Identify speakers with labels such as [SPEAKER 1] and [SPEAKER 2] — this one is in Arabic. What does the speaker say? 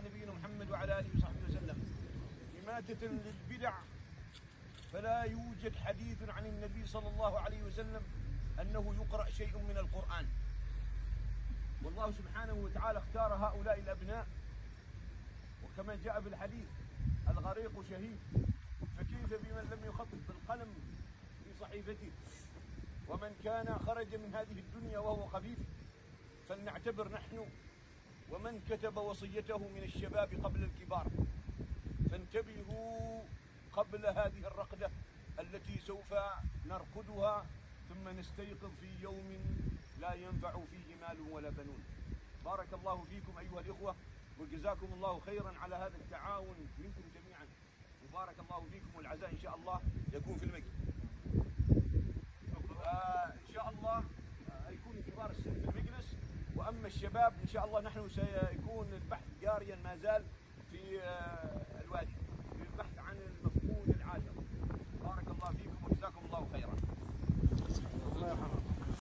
[SPEAKER 1] نبينا محمد وعلى آله وصحبه وسلم. إماتة للبدع، فلا يوجد حديث عن النبي صلى الله عليه وسلم أنه يقرأ شيء من القرآن، والله سبحانه وتعالى اختار هؤلاء الأبناء، وكما جاء في الحديث الغريق شهيد، فكيف بمن لم يخطط بالقلم في صحيفته؟ ومن كان خرج من هذه الدنيا وهو خفيف فلنعتبر نحن، ومن كتب وصيته من الشباب قبل الكبار، فانتبهوا قبل هذه الرقدة التي سوف نرقدها ثم نستيقظ في يوم لا ينفع فيه مال ولا بنون. بارك الله فيكم أيها الإخوة، وجزاكم الله خيرا على هذا التعاون منكم جميعا، وبارك الله فيكم. والعزاء إن شاء الله يكون في المسجد، إن شاء الله يكون كبار السن في المجلس، وأما الشباب إن شاء الله نحن سيكون البحث جاريا ما زال